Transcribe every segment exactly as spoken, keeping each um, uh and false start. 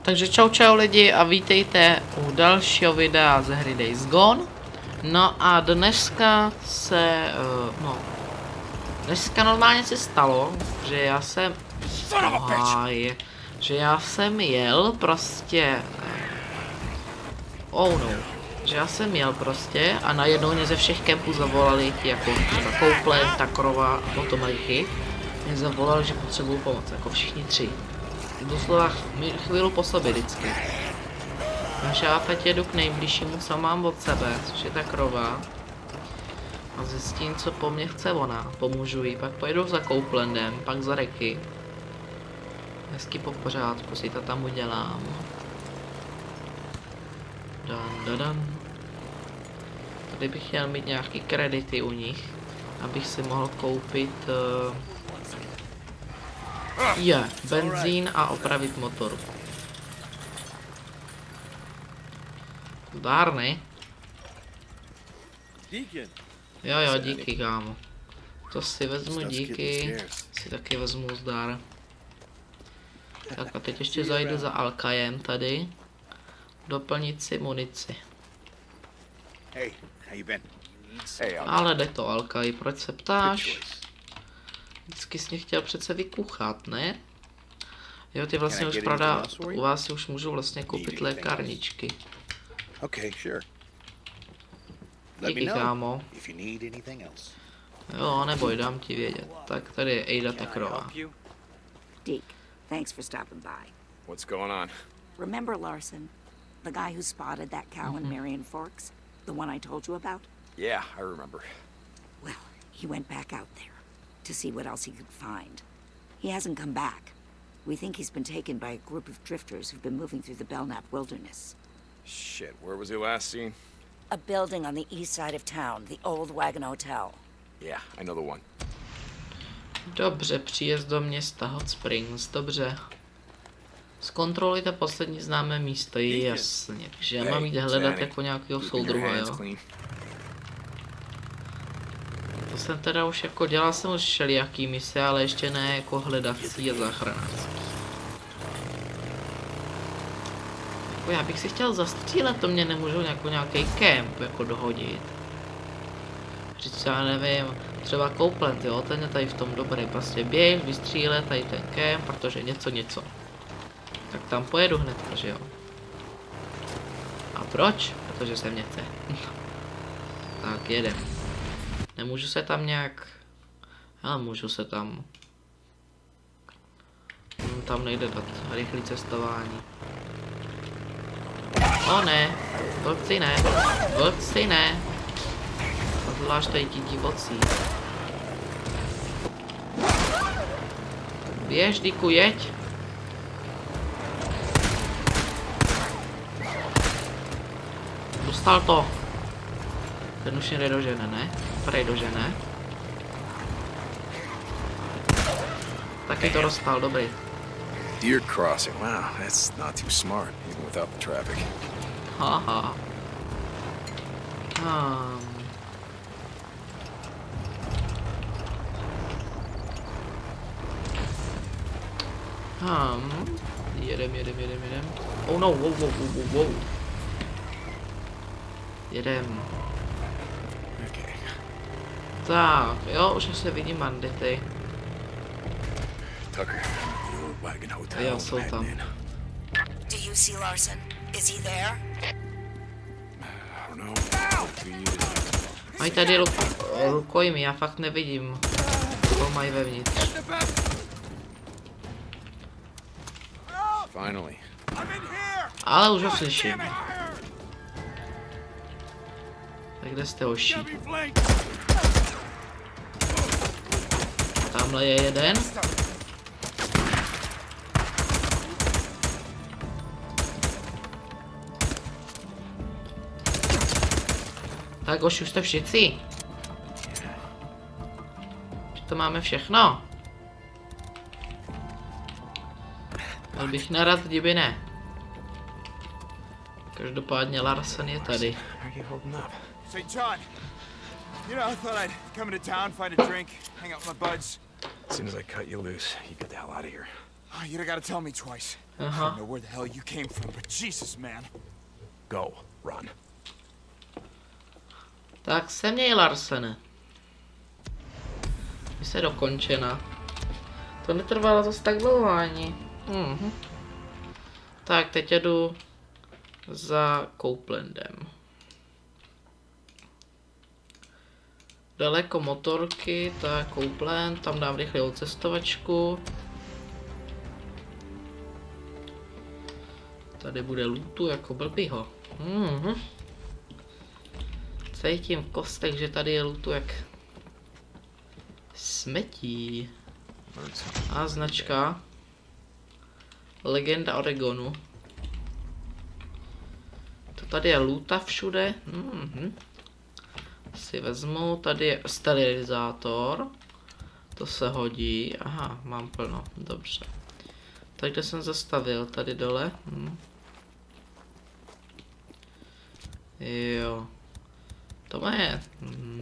Takže čau čau lidi a vítejte u dalšího videa ze hry Days Gone. No a dneska se, uh, no, dneska normálně se stalo, že já jsem, Aj, že já jsem jel prostě, oh no, že já jsem jel prostě a najednou mě ze všech kempů zavolali ti jako ta Copeland, ta Krova a potom Majky. Mě zavolali, že potřebuju pomoc, jako všichni tři. Doslova chvíli po sobě vždycky. Takže já teď jedu k nejbližšímu, co mám od sebe, což je ta Krova. A zjistím, co po mně chce ona. Pomůžu jí, pak pojedu za Copelandem, pak za Reky. Hezky po pořádku si to tam udělám. Dan, dan, dan. Tady bych chtěl mít nějaký kredity u nich, abych si mohl koupit uh, je, benzín a opravit motor. Zdár, ne? Jo, jo, díky, kámo. To si vezmu, díky. Si taky vezmu zdár. Tak a teď ještě zajdu za Alkajem tady. Doplnit si munici. Ale jde to, Alkaj, proč se ptáš? Vždycky jsi mě chtěl přece vykuchat, ne? Jo, ty vlastně už pravda, u vás si už můžu vlastně koupit lékárničky. Díky, kámo. Jo, neboj, dám ti vědět. Tak tady je Ada ta Krova. Deke, thanks for stopping by. What's going on? Remember Larson, the guy who spotted that cow in Marion Forks? The one I told you about? Yeah, I remember. Well, he went back out there to see what else he could find. He hasn't come back. We think he's been taken by a group of drifters who've been moving through the Belknap wilderness. Shit, where was he last seen? A building on the east side of town, the old Wagon Hotel. Yeah, I know the one. Dobře, příjezd do města Hot Springs, dobře. Zkontrolujte poslední známé místo, jasně, takže já mám jít hledat jako nějakého soudruha, jo. To jsem teda už jako, dělal jsem už všelijaký mise, ale ještě ne jako hledací a záchranářský. Jako já bych si chtěl zastřílet, to mě nemůžu jako nějaký kemp jako dohodit. Říct, já nevím, třeba Copeland, jo, ten je tady v tom dobrý, prostě běž, vystříle tady ten kemp, protože něco něco. Tak tam pojedu hned, že jo. A proč? Protože se mě chce. Tak jedem. Nemůžu se tam nějak... Ale můžu se tam... Tam nejde dát rychlé cestování. O ne, vlci ne, vlci ne. Zvlášť tady ti divocí. Běž, Diku, jeď. Dostal to. Ten už jde do žene, ne? Prej do žene. Taky to dostal, dobrý. Deer crossing, wow, that's not too smart, even without the traffic. Haha. Um. Um. Jedem, jedem, jedem, jedem. Oh no, wow, wow, wow, wow, wow. Jedem. Okay. Tak, jo, už se vidím bandity. Tucker, your Wagon Hotel. Jo, jsou tam. Do you see Larson? Is he there? I don't know. Mají tady ruk rukojmy, já fakt nevidím, co mají vevnitř. Finally. Ale už ho slyším. Tak kde jste, hoši? Tamhle je jeden. Tak, hoši, už jste všichni. To máme všechno. Byl bych nerad, kdyby ne. Každopádně Larson je tady. Say, John, you know, I thought I'd come into town, find a drink, hang out with my buds. As soon as I cut you loose, you get the hell out of here. You don't gotta tell me twice. Aha. I don't know where the hell you came from, but Jesus, man. Go, run. Tak se měj, Larsene. Mise dokončena. To netrvalo zase tak dlouho ani. Mhm. Tak, teď jedu za Copelandem. Daleko motorky, tak Copeland, tam dám rychlou cestovačku. Tady bude lootu jako blbýho. Mhm. Cítím v kostech, že tady je lootu jak smetí. A značka. Legenda Oregonu. To tady je loota všude. Mhm. Si vezmu, tady je sterilizátor. To se hodí. Aha, mám plno, dobře. Tak kde jsem zastavil? Tady dole. Hm. Jo. To je. Hm.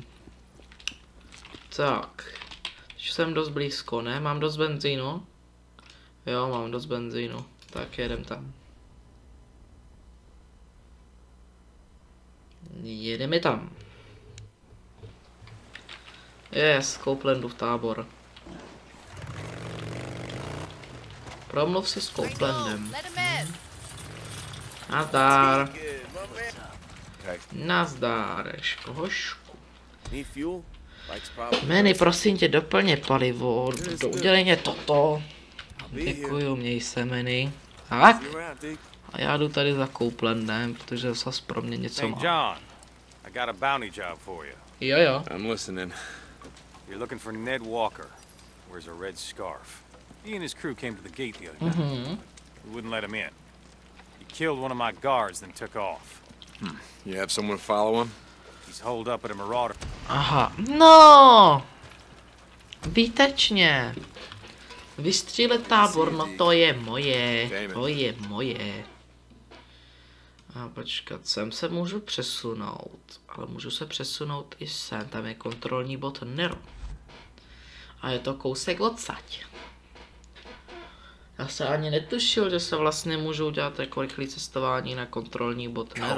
Tak. Už jsem dost blízko, ne? Mám dost benzínu? Jo, mám dost benzínu. Tak jedem tam. Jedeme tam. Yes, Copelandův tábor. Promluv si s Copelandem. Nazdár. Nazdár, Hošku. Manny, prosím tě, doplně palivo. Udělej mě toto. Děkuju, měj se, Manny. Tak. A já jdu tady za Copelandem, protože zase pro mě něco má. Jo, jo. I'm listening. You're looking for Ned Walker. Wears a red scarf. He and his crew came to the gate the other night. Mhm. We wouldn't let him in. He killed one of my guards, then took off. Hmm. You have someone follow him? He's holed up at a marauder. Aha, no! Výtečně. Vystřílet tábor, no to je moje. To je moje. A počkat, sem se můžu přesunout. Ale můžu se přesunout i sem, tam je kontrolní bod Nero. A je to kousek odsaď. Já se ani netušil, že se vlastně můžou dělat jako rychlé cestování na kontrolní bod Nero.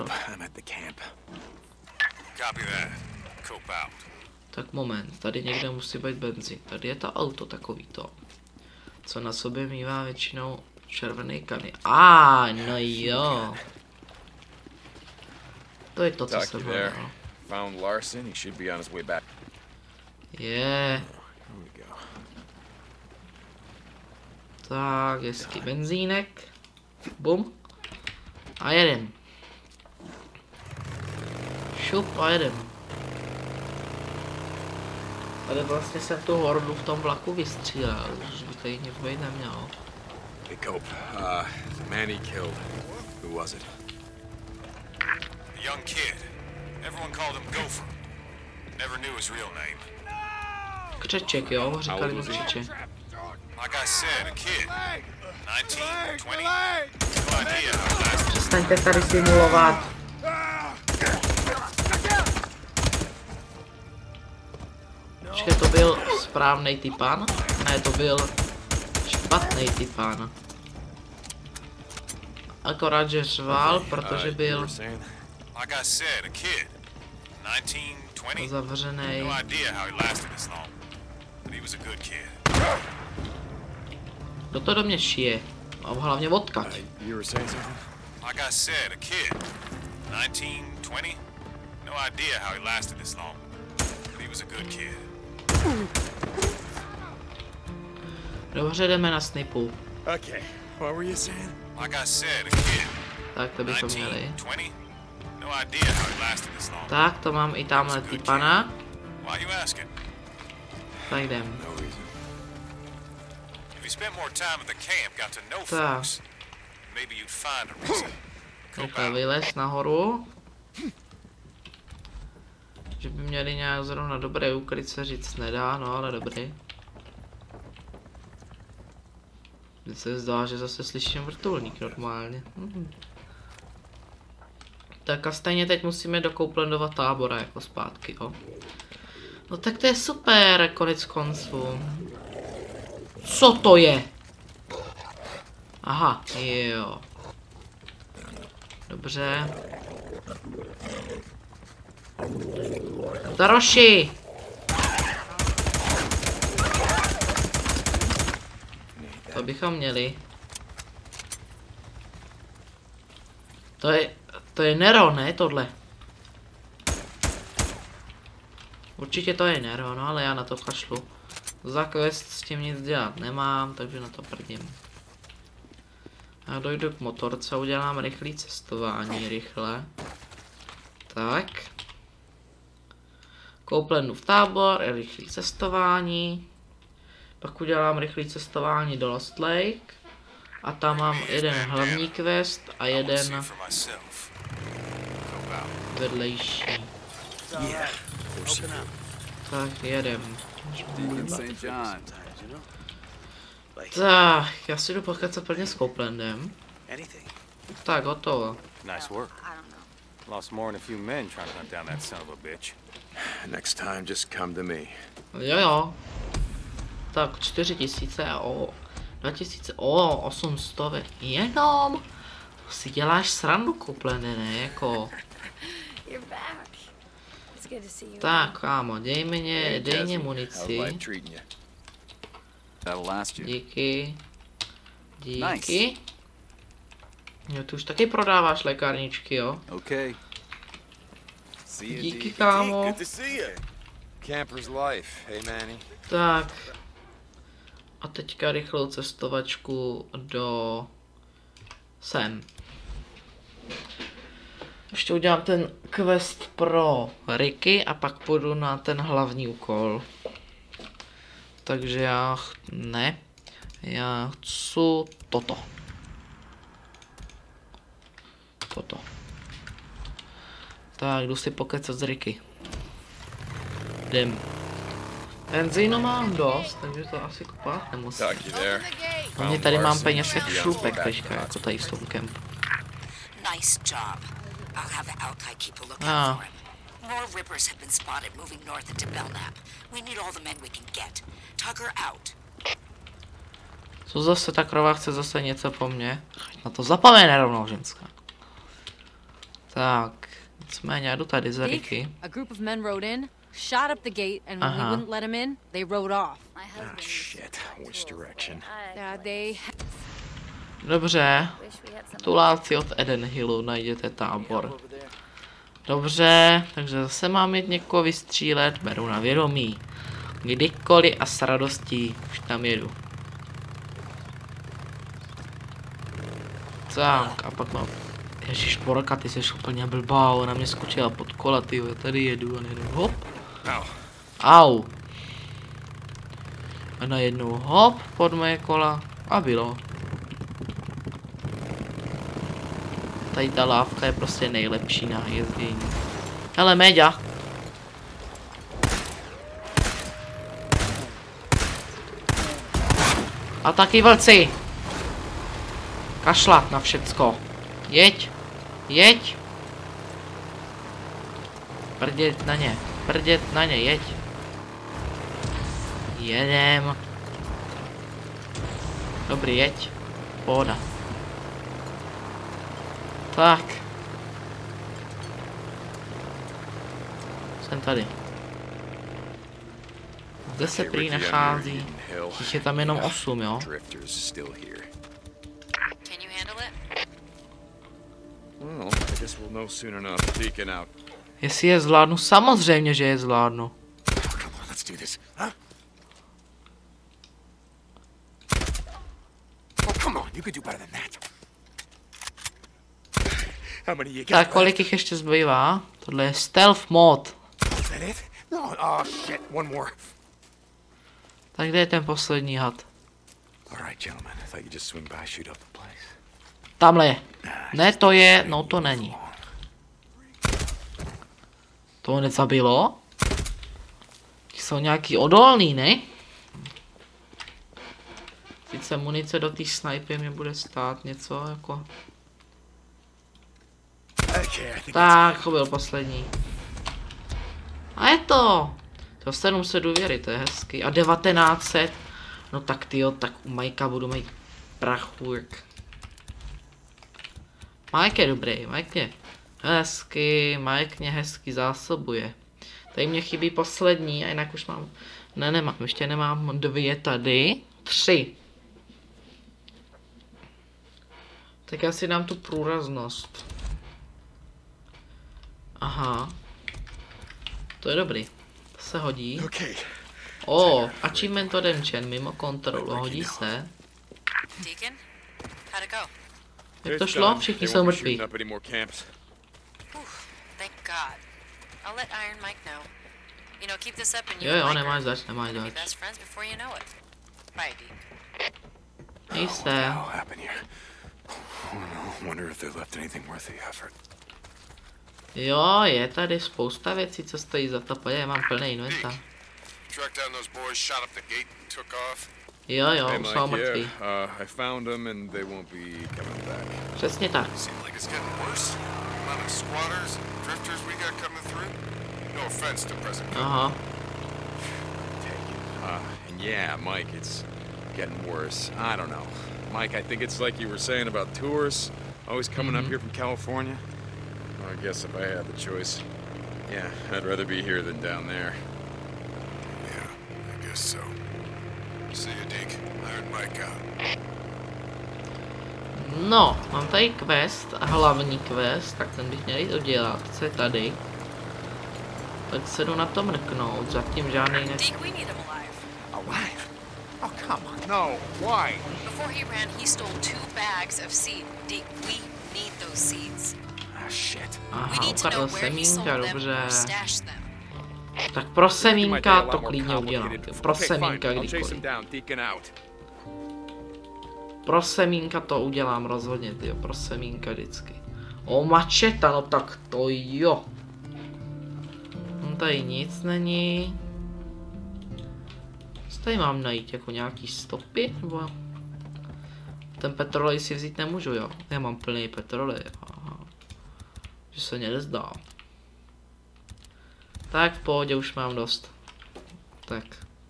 Tak moment, tady někde musí být benzín. Tady je to auto takovýto. Co na sobě mívá většinou červený kany. A, ah, no jo. To je to, co jsem hledal. Found Larson, he should be on his way back. Je. Tak, hezký benzínek. Bum. A jedem. Šup a jedem. Tady vlastně jsem tu hordu v tom vlaku vystřílel, už by tady nic být nemělo. Hey, Cope. Uh, Manny killed. Who was it? A young kid. Everyone called him Gopher. Never knew his real name. Křeček, jo, říkali mu křeček. Like I said, a kid. nineteen, twenty. No idea how it lasted. Přestaňte tady simulovat. Počkej, to byl správnej typán? Ne, to byl špatný typán. Akorát, že řval, protože byl zavřenej. Kdo to do mě šije? A hlavně odkud? Dobře, jdeme na snipu. Okay, what were you saying? Like I said, a kid. Tak to bychom měli. nineteen, twenty. No idea how it lasted this long. Tak, to mám i tamhle typana. Why you asking? Tak jdem. No reason. If you spent more time at the camp, got to know Tak. folks, maybe you'd find a reason. Rychle vylez nahoru. Že by měli nějak zrovna dobré ukryt se říct nedá, no ale dobrý. Mně se zdá, že zase slyším vrtulník normálně. Mhm. Tak a stejně teď musíme do Copelandova tábora jako zpátky, jo. No tak to je super, konec konců. Co to je? Aha, jo. Dobře. Taroši! To bychom měli. To je, to je Nero, ne tohle? Určitě to je Nero, no ale já na to kašlu. Za quest s tím nic dělat nemám, takže na to prdím. Já dojdu k motorce, udělám rychlé cestování, rychle. Tak. Kouplednu v tábor, rychlé cestování. Pak udělám rychlé cestování do Lost Lake. A tam mám jeden hlavní quest a jeden vedlejší. Tak jedem. Tak, já si jdu pokecat plně s Copelandem. Tak, hotovo. Nice work. Lost more than a few men trying to hunt down that son of a bitch. Next time, just come to me. Jo jo. Tak, čtyři tisíce o... dva tisíce o osm stovek. Jenom. Si děláš srandu, Copelande, ne? Jako... Tak, kámo, dej mě, dej mě munici. Díky. Díky. Jo, ty už taky prodáváš lékárničky, jo? Okay. Díky, kámo. Camper's life, hey Manny. Tak. A teďka rychlou cestovačku do... sem. Ještě udělám ten quest pro Ricky a pak půjdu na ten hlavní úkol. Takže já... Ch... ne. Já chci toto. Toto. Tak, jdu si pokecat s Ricky. Jdem. Benzínu mám dost, takže to asi kupovat nemusím. Hlavně tady mám peněz jak šlupek teďka, jako tady s tou kemp. Nice job. I'll have Alkai keep a lookout Ah. for him. More Rippers have been spotted moving north into Belknap. We need all the men we can get. Tugger out. Co zase ta krova chce zase něco po mně? Na to zapomene rovnou ženská. Tak, nicméně já jdu tady za Ricky. A group of men rode in, shot up the gate, and when we Uh-huh. wouldn't let them in, they rode off. Ah, shit. Which direction? Uh, they Dobře, tuláci od Eden Hillu, najděte tábor. Dobře, takže zase mám jít někoho vystřílet, beru na vědomí. Kdykoliv a s radostí už tam jedu. Tak, a pak mám... Ježíš, Borka, ty jsi úplně blbá, ona mě skočila pod kola, ty jo, tady jedu a nejedu, hop. Au. A najednou hop, pod moje kola a bylo. Tady ta lávka je prostě nejlepší na jezdění. Hele, Méďa. A taky vlci. Kašlat na všecko. Jeď. Jeď. Prdět na ně. Prdět na ně, jeď. Jedem. Dobrý, jeď. Pohoda. Tak. Jsem tady. Kde se prý nachází? Jich je tam jenom osm, jo? Can you handle it? Well, I guess we'll know soon enough. Deacon out. Jestli je zvládnu, samozřejmě, že je zvládnu. Come on, let's do this. Huh? Oh, come on, you could do better than that. How many you got? Tak, kolik jich ještě zbývá? Tohle je stealth mod. Is that it? No, oh shit, one more. Tak kde je ten poslední had? All right, gentlemen, I thought you'd just swing by, shoot up the place. Tamhle je. Ne, to je, no to není. To nezabilo? Ti jsou nějaký odolný, ne? Sice munice do té snajpy mě bude stát něco jako... Tak, to byl poslední. A je to! To sedm set důvěry, to je hezky. A devatenáct set. No tak tyjo, tak u Majka budu mít prachu jak... Mike je dobrý, Mike je hezky, Mike mě hezky zásobuje. Tady mě chybí poslední a jinak už mám, ne nemám, ještě nemám dvě tady, tři. Tak já si dám tu průraznost. Aha. To je dobrý, to se hodí. O, oh, achievement odemčen, mimo kontrolu, hodí se. Deacon, how'd it go? Jak to šlo? Všichni jsou mrtví. Thank God. I'll let Iron Mike know. You know, keep this up and you Jo, jo, and Mike nemáš are zač, nemáš gonna be zač. best friends before you know it. Bye, Deke. Měj se. Jo, je tady spousta věcí, co stojí za to, pojď, já mám plný inventář. Tracked down those boys, shot up the gate, and took off. Jo, jo, Hey, už Mike, jsou mrtví. yeah, uh, I found them and they won't be coming back. Přesně tak. Seems like it's getting worse. The amount of squatters and drifters we got coming through. No offense to President. Aha. Uh, and yeah, Mike, it's getting worse. I don't know. Mike, I think it's like you were saying about tourists always coming Mm-hmm. up here from California. Well, I guess if I had the choice, yeah, I'd rather be here than down there. Yeah, I guess so. See you, Deke. Iron Mike out. No, mám tady quest, hlavní quest, tak ten bych měl jít udělat, co je tady. Tak se jdu na to mrknout, zatím žádný ne... Deke, we need him alive. Alive? Oh, come on. No. Why? Before he ran, he stole two bags of seed. Deke, we need those seeds. Ah, shit. We Aha, need to know ukradl where he sold semínka, them dobře. or stashed them. Tak pro Making my day semínka a lot to more klidně udělám. complicated. Pro Okay, fine. semínka I'll chase him kdykoliv. down, Deacon out. Pro semínka to udělám rozhodně, tyjo, pro semínka vždycky. O, mačeta, no tak to jo. No tady nic není. Co tady mám najít, jako nějaký stopy, nebo... Ten petrolej si vzít nemůžu, jo. Já mám plný petrolej, aha. Že se mě nezdá. Tak v pohodě, už mám dost. Tak.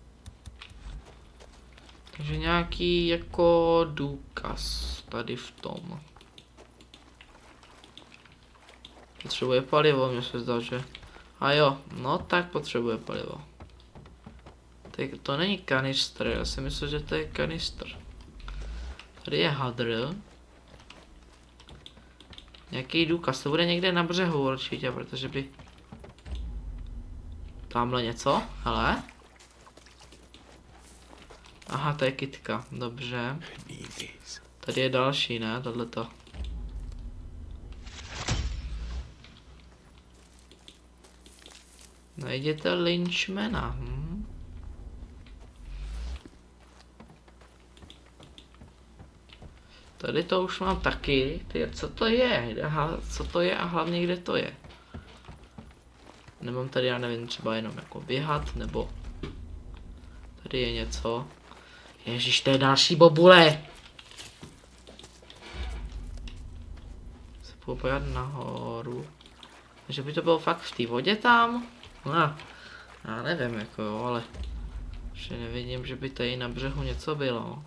Takže nějaký jako důkaz tady v tom. Potřebuje palivo, mně se zdá, že... A jo, no tak potřebuje palivo. Tak to není kanistr, já si myslím, že to je kanistr. Tady je hadr. Nějaký důkaz, to bude někde na břehu určitě, protože by... Tamhle něco, hele. Aha, to je kytka, dobře. Tady je další, ne, tohleto. Najděte Lynchmana, hm? Tady to už mám taky, ty, co to je, aha, co to je a hlavně kde to je. Nemám tady, já nevím, třeba jenom jako běhat, nebo... Tady je něco. Ježíš, to je další bobule. Se půjdu pojat nahoru. Že by to bylo fakt v té vodě tam? No, já nevím, jako jo, ale... Že nevidím, že by tady na břehu něco bylo.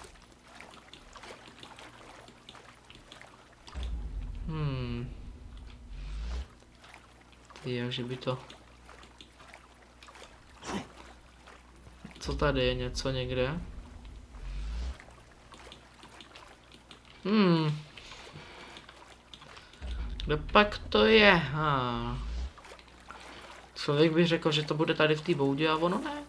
Hmm. Ty, jakže by to... Co tady je, něco někde? Hmm. Kde pak to je? Ha. Člověk by řekl, že to bude tady v té boudě a ono ne.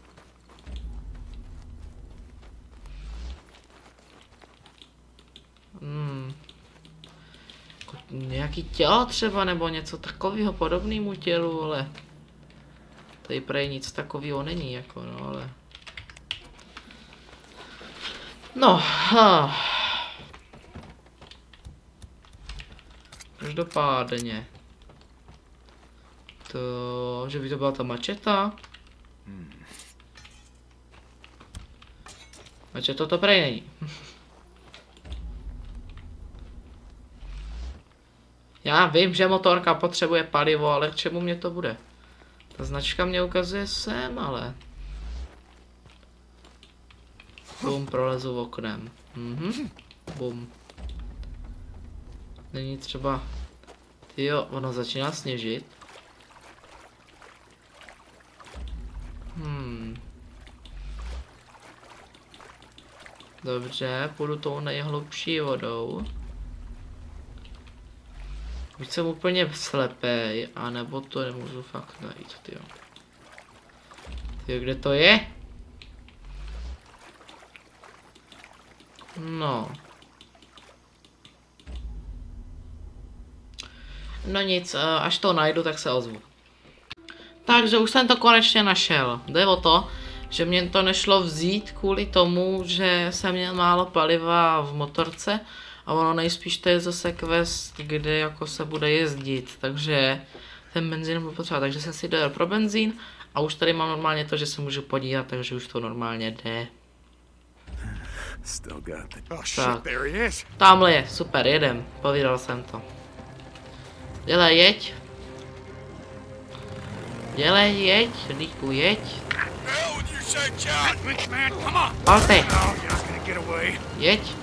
Hmm. Jako nějaký tělo třeba, nebo něco takového podobnému tělu, ale... Tady prej nic takového není, jako no, ale... No, ha. Každopádně. To, že by to byla ta mačeta. Hmm. Mačeta to prej není. Já vím, že motorka potřebuje palivo, ale k čemu mě to bude? Ta značka mě ukazuje sem, ale... Bum, prolezu oknem. Mhm. Bum. Není třeba... Jo, ono začíná sněžit. Hmm. Dobře, půjdu tou nejhlubší vodou. Už jsem úplně slepej, anebo to nemůžu fakt najít, tyjo. Tyjo, kde to je? No. No nic, až to najdu, tak se ozvu. Takže už jsem to konečně našel. Jde o to, že mě to nešlo vzít kvůli tomu, že jsem měl málo paliva v motorce a ono nejspíš to je zase quest, kde jako se bude jezdit, takže ten benzín budu potřebovat, takže jsem si dojel pro benzín a už tady mám normálně to, že se můžu podívat, takže už to normálně jde. Tak, tamhle je, super, jedem, povídal jsem to. Dělej, jeď. Dělej, jeď, Líku, jeď. Palte. Jeď.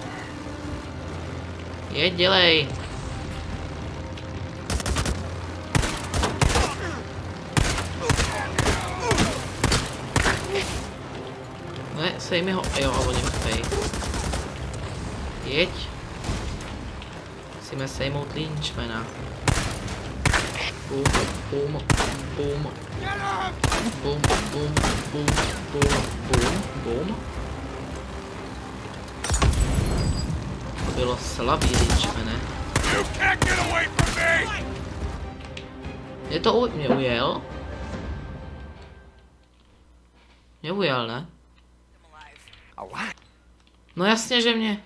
Jeď, dělej. Ne, sej mi ho, jo, a oni chtějí. Jeď. Musíme sejmout línčmena. Boom, boom, boom. Boom, boom, boom, boom, boom, boom. To bylo slabý línčmene. Je to u... mě ujel? Mě ujel, ne? No jasně, že mě.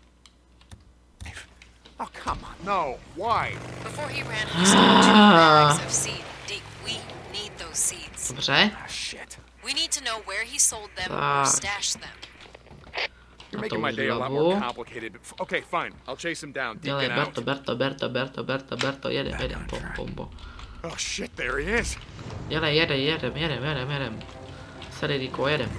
Oh, come on. No, why? Before he ran, he stole two bags of seed. Deke, we need those seeds. Dobře. Ah, shit. We need to know where he sold them or Tak. stashed them. You're Na to making my už day a lot hlavu. more complicated. But f- okay, fine. I'll chase him down. Dělej, Deacon ber out. to, ber to, ber to, ber to, ber to, ber to, ber to, jedem, jedem, bom, bom, bom. Oh shit, there he is. Dělej, jedem, jedem, jedem, jedem, jedem. Sady, Díko, jedem.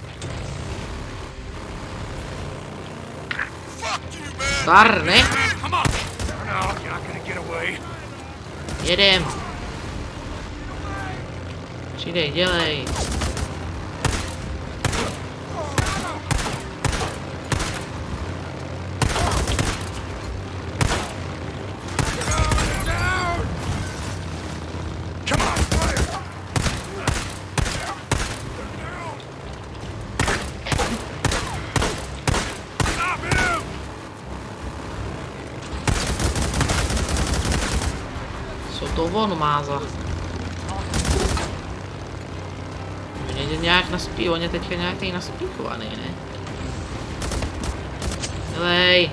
Fuck you, man. Star, ne? Come on. No, you're not gonna get away. Jedem. Přidej, dělej. Come on. Stop him. Co to on má za... Mě je nějak naspí, on je teďka nějaký naspíchovaný, ne? Dělej.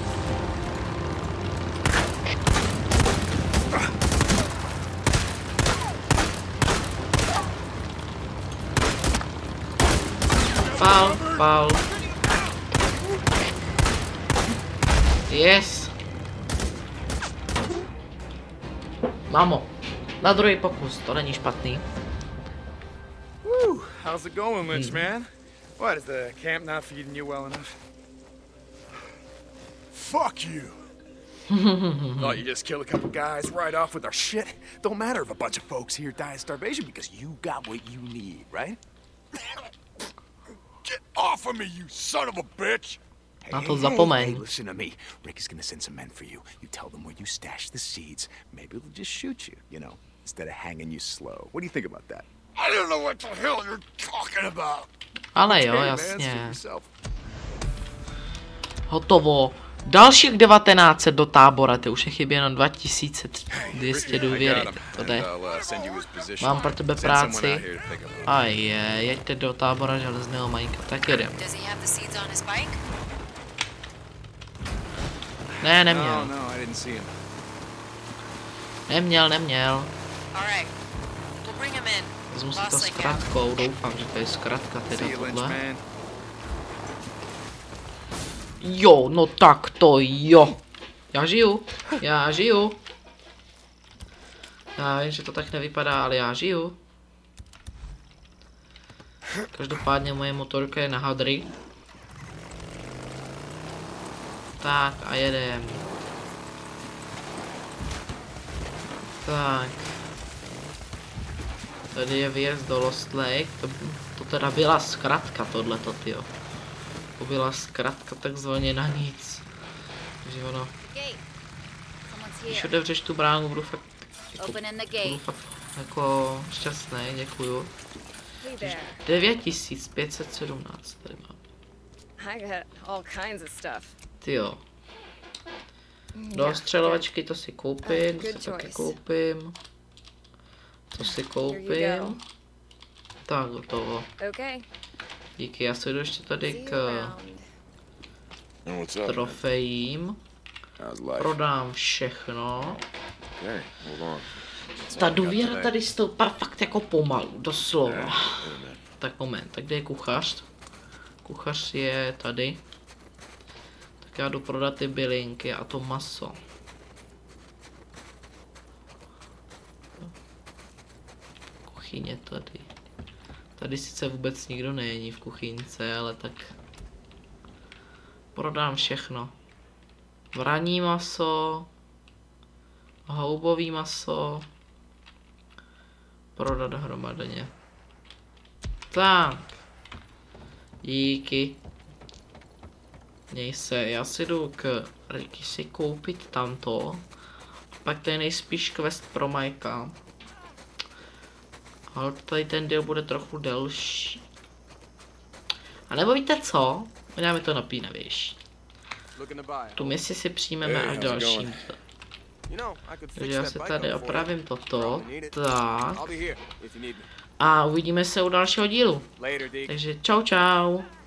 Pal, pal. Yes. Mamo, na druhý pokus, to není špatný. Woo. How's it going, Lynch, man? What, is the camp not feeding you well enough? Fuck you. Thought you just killed a couple guys right off with our shit. Don't matter if a bunch of folks here die of starvation because you got what you need, right? Get off of me, you son of a bitch! Na to Hey, zapomeň. listen to me. Rick is gonna send some men for you. You tell them where you stashed the seeds. Maybe they'll just shoot you, you know, instead of hanging you slow. What do you think about that? I don't know what the hell you're talking about. Ale jo, Hey, man, jasně. suit yourself. Hotovo. Dalších devatenáct set do tábora, to už je chybí jenom dva tisíce dvě stě důvěry, to jde. Mám pro tebe práci. A je, jeďte do tábora železného Majka, tak jedem. Does he have the seeds on his bike? Ne, No, neměl. no, I didn't see him. Neměl, neměl. All right. We'll bring him in. Vezmu si to Boss s Lake out. kratkou, doufám, že to je zkratka teda See you, Lynch, tohle. man. Jo, no tak to jo. Já žiju, já žiju. Já vím, že to tak nevypadá, ale já žiju. Každopádně moje motorka je na hadry. Tak a jedem. Tak. Tady je výjezd do Lost Lake. To, to teda byla zkratka tohleto, tyjo. To byla zkratka takzvaně na nic. Takže ono... Když otevřeš tu bránu, budu fakt... Jako, budu fakt jako šťastný, děkuju. devět tisíc pět set sedmnáct tady mám. Tyjo. Do střelovačky to si koupím, to si taky koupím. To si koupím. Tak, gotovo. Díky, já se jdu ještě tady k trofejím. Prodám všechno. Ta důvěra tady stoupá fakt jako pomalu, doslova. Tak moment, tak kde je kuchař? Kuchař je tady. Tak já jdu prodat ty bylinky a to maso. Kuchyně tady. Tady sice vůbec nikdo není v kuchynce, ale tak... Prodám všechno. Vraní maso. Houbový maso. Prodat hromadně. Tak. Díky. Měj se, já si jdu k Ricky si koupit tamto. Pak to je nejspíš quest pro Mikea. Ale tady ten díl bude trochu delší. A nebo víte co? Uděláme to napínavější. Tu misi si přijmeme až dalším. Takže já se tady opravím toto. Tak. A uvidíme se u dalšího dílu. Takže čau čau.